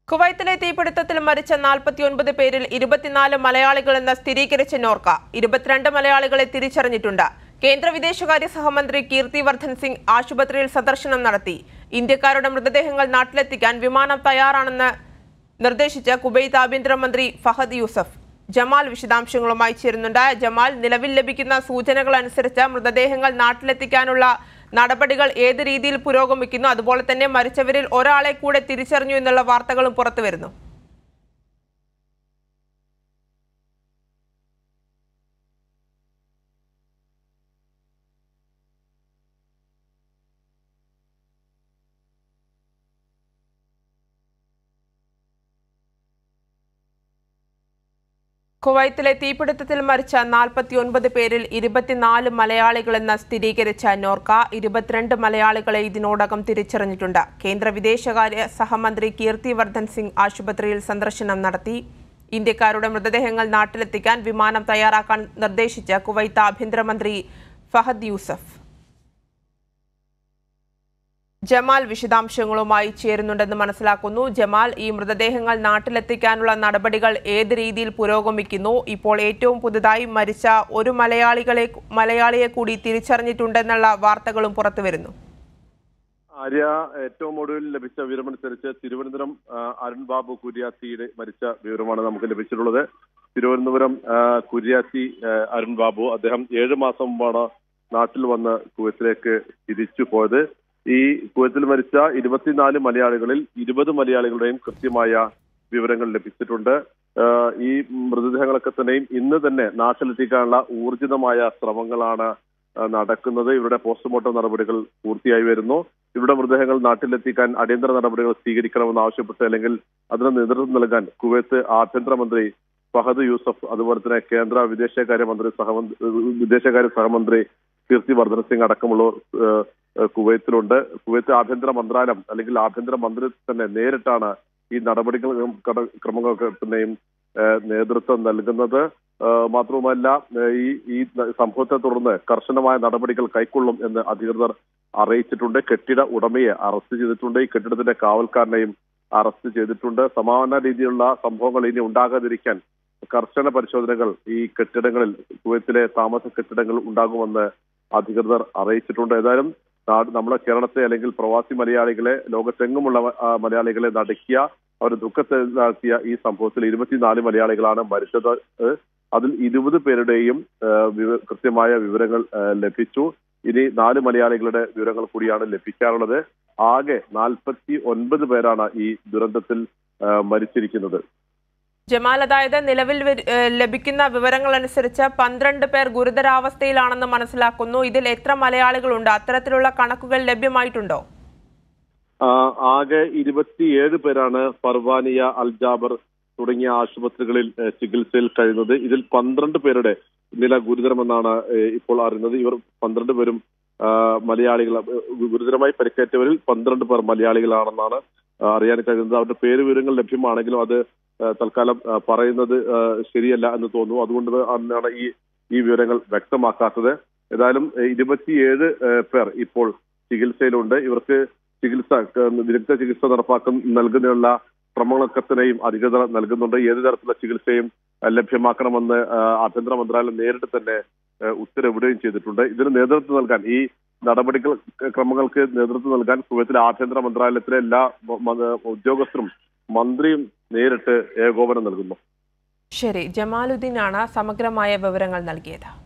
കുവൈത്തിലെ തീപിടുത്തത്തിൽ മരിച്ച 49 പേരിൽ 24 മലയാളികളെന്ന് സ്ഥിരീകരിച്ച നോർക്ക 22 മലയാളികളെ തിരിച്ചറിഞ്ഞിട്ടുണ്ട്. കേന്ദ്ര വിദേശകാര്യ സഹമന്ത്രി കീർത്തി വർദ്ധൻ സിംഗ് ആശുപത്രിയിൽ സന്ദർശനം നടത്തി. ഇന്ത്യക്കാരുടെ മൃതദേഹങ്ങൾ നാട്ടിലെത്തിക്കാൻ വിമാനം തയ്യാറാണെന്ന് നിർദ്ദേശിച്ച കുവൈത്ത് ആഭ്യന്തരമന്ത്രി ഫഹദ് യൂസഫ്. ജമാൽ വിശദാംശങ്ങളുമായി ചേരുന്നുണ്ട്. ജമാൽ, നിലവിൽ ലഭിക്കുന്ന സൂചനകൾ അനുസരിച്ച് മൃതദേഹങ്ങൾ നാട്ടിലെത്തിക്കാനുള്ള നടപടികൾ ഏത് രീതിയിൽ പുരോഗമിക്കുന്നു? അതുപോലെ തന്നെ മരിച്ചവരിൽ ഒരാളെ കൂടെ തിരിച്ചറിഞ്ഞു എന്നുള്ള വാർത്തകളും പുറത്തുവരുന്നു. കുവൈത്തിലെ തീപിടുത്തത്തിൽ മരിച്ച 49 പേരിൽ 24 മലയാളികളെന്ന് സ്ഥിരീകരിച്ച നോർക്ക 22 മലയാളികളെ ഇതിനോടകം തിരിച്ചറിഞ്ഞിട്ടുണ്ട്. കേന്ദ്ര വിദേശകാര്യ സഹമന്ത്രി കീർത്തി വർദ്ധൻ സിംഗ് ആശുപത്രിയിൽ സന്ദർശനം നടത്തി. ഇന്ത്യക്കാരുടെ മൃതദേഹങ്ങൾ നാട്ടിലെത്തിക്കാൻ വിമാനം തയ്യാറാക്കാൻ നിർദ്ദേശിച്ച കുവൈത്ത് ആഭ്യന്തരമന്ത്രി ഫഹദ് യൂസഫ്. ജമാൽ വിശദാംശങ്ങളുമായി ചേരുന്നുണ്ടെന്ന് മനസ്സിലാക്കുന്നു. ജമാൽ, ഈ മൃതദേഹങ്ങൾ നാട്ടിലെത്തിക്കാനുള്ള നടപടികൾ ഏത് രീതിയിൽ പുരോഗമിക്കുന്നു? ഇപ്പോൾ ഏറ്റവും പുതുതായി മരിച്ച ഒരു മലയാളിയെ കൂടി തിരിച്ചറിഞ്ഞിട്ടുണ്ടെന്നുള്ള വാർത്തകളും പുറത്തുവരുന്നു. ആര്യ, ഏറ്റവും ഒടുവിൽ ലഭിച്ച വിവരമനുസരിച്ച് തിരുവനന്തപുരം അരുൺ ബാബു കുര്യാസിയുടെ മരിച്ച വിവരമാണ് നമുക്ക് ലഭിച്ചിട്ടുള്ളത്. തിരുവനന്തപുരം കുര്യാസി അരുൺ ബാബു, അദ്ദേഹം 7 മാസം മുമ്പാണ് നാട്ടിൽ വന്ന് കുവൈത്തിലേക്ക് തിരിച്ചു പോയത്. ഈ കുവൈത്തിൽ മരിച്ച 24 മലയാളികളിൽ 20 മലയാളികളുടെയും കൃത്യമായ വിവരങ്ങൾ ലഭിച്ചിട്ടുണ്ട്. ഈ മൃതദേഹങ്ങളൊക്കെ തന്നെയും ഇന്ന് തന്നെ നാട്ടിലെത്തിക്കാനുള്ള ഊർജിതമായ ശ്രമങ്ങളാണ് നടക്കുന്നത്. ഇവരുടെ പോസ്റ്റ്മോർട്ടം നടപടികൾ പൂർത്തിയായി വരുന്നു. ഇവരുടെ മൃതദേഹങ്ങൾ നാട്ടിലെത്തിക്കാൻ അടിയന്തര നടപടികൾ സ്വീകരിക്കണമെന്ന് ആവശ്യപ്പെട്ട്, അല്ലെങ്കിൽ അതിന് നേതൃത്വം നൽകാൻ കുവൈത്ത് ആഭ്യന്തരമന്ത്രി ഫഹദ് യൂസഫ്, അതുപോലെ തന്നെ കേന്ദ്ര വിദേശകാര്യ സഹമന്ത്രി കീർത്തി വർദ്ധൻ സിംഗ് അടക്കമുള്ളവർ കുവൈത്തിലുണ്ട്. കുവൈത്ത് ആഭ്യന്തര മന്ത്രാലയം അല്ലെങ്കിൽ ആഭ്യന്തര മന്ത്രി തന്നെ നേരിട്ടാണ് ഈ ക്രമങ്ങൾക്ക് തന്നെയും നേതൃത്വം നൽകുന്നത്. മാത്രവുമല്ല, ഈ സംഭവത്തെ തുടർന്ന് കർശനമായ നടപടികൾ കൈക്കൊള്ളും എന്ന് അധികൃതർ അറിയിച്ചിട്ടുണ്ട്. കെട്ടിട ഉടമയെ അറസ്റ്റ് ചെയ്തിട്ടുണ്ട്. ഈ കെട്ടിടത്തിന്റെ കാവൽക്കാരനെയും അറസ്റ്റ് ചെയ്തിട്ടുണ്ട്. സമാന രീതിയിലുള്ള സംഭവങ്ങൾ ഇനി ഉണ്ടാകാതിരിക്കാൻ കർശന പരിശോധനകൾ ഈ കെട്ടിടങ്ങളിൽ, കുവൈത്തിലെ താമസ കെട്ടിടങ്ങൾ ഉണ്ടാകുമെന്ന് അധികൃതർ അറിയിച്ചിട്ടുണ്ട്. ഏതായാലും നമ്മുടെ കേരളത്തെ അല്ലെങ്കിൽ പ്രവാസി മലയാളികളെ, ലോകത്തെങ്ങുമുള്ള മലയാളികളെ നടുക്കിയ, അവർ ദുഃഖത്തെ നടത്തിയ ഈ സംഭവത്തിൽ 24 മലയാളികളാണ് മരിച്ചത്. അതിൽ 20 പേരുടെയും കൃത്യമായ വിവരങ്ങൾ ലഭിച്ചു. ഇനി 4 മലയാളികളുടെ വിവരങ്ങൾ കൂടിയാണ് ലഭിക്കാറുള്ളത്. ആകെ 49 പേരാണ് ഈ ദുരന്തത്തിൽ മരിച്ചിരിക്കുന്നത്. ജമാൽ, അതായത് നിലവിൽ ലഭിക്കുന്ന വിവരങ്ങൾ അനുസരിച്ച് 12 പേർ ഗുരുതരാവസ്ഥയിലാണെന്ന് മനസ്സിലാക്കുന്നു. ഇതിൽ എത്ര മലയാളികളുണ്ട്? അത്തരത്തിലുള്ള കണക്കുകൾ ലഭ്യമായിട്ടുണ്ടോ? ആകെ 27 പേരാണ് പർവാനിയ, അൽജാബർ തുടങ്ങിയ ആശുപത്രികളിൽ ചികിത്സയിൽ കഴിയുന്നത്. ഇതിൽ 12 പേരുടെ നില ഗുരുതരമെന്നാണ് ഇപ്പോൾ അറിയുന്നത്. ഇവർ 12 പേരും മലയാളികൾ. ഗുരുതരമായി പരിക്കേറ്റവരിൽ 12 പേർ മലയാളികളാണെന്നാണ് അറിയാൻ കഴിയുന്നത്. അവരുടെ പേര് വിവരങ്ങൾ ലഭ്യമാണെങ്കിലും അത് തൽക്കാലം പറയുന്നത് ശരിയല്ല എന്ന് തോന്നുന്നു. അതുകൊണ്ട് തന്നെയാണ് ഈ വിവരങ്ങൾ വ്യക്തമാക്കാത്തത്. ഏതായാലും 27 പേർ ഇപ്പോൾ ചികിത്സയിലുണ്ട്. ഇവർക്ക് വിദഗ്ധ ചികിത്സ നൽകുന്നതിനുള്ള ക്രമങ്ങളൊക്കെ തന്നെയും അധികൃതർ നൽകുന്നുണ്ട്. ഏത് തരത്തിലുള്ള ചികിത്സയും ലഭ്യമാക്കണമെന്ന് ആഭ്യന്തര മന്ത്രാലയം നേരിട്ട് തന്നെ ഉത്തരവിടുകയും ചെയ്തിട്ടുണ്ട്. ഇതിന് നേതൃത്വം നൽകാൻ, ഈ ക്രമങ്ങൾക്ക് നേതൃത്വം നൽകാൻ കുവൈത്തിലെ ആഭ്യന്തര മന്ത്രാലയത്തിലെ എല്ലാ ഉദ്യോഗസ്ഥരും മന്ത്രിയും നേരിട്ട് ഏകോപനം നൽകുന്നു. ശരി, ജമാലുദ്ദീനാണ് സമഗ്രമായ വിവരങ്ങൾ നൽകിയത്.